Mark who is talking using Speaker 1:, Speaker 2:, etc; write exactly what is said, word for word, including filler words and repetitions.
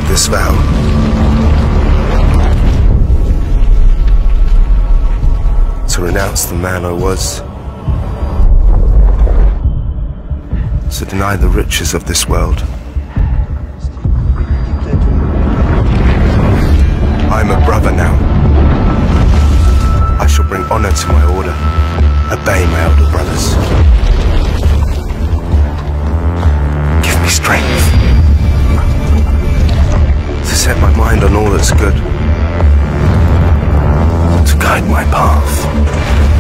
Speaker 1: this vow. To renounce the man I was. To deny the riches of this world. I am a brother now. I shall bring honor to my order. Obey my elder brothers. Give me strength to set my mind on all that's good, to guide my path.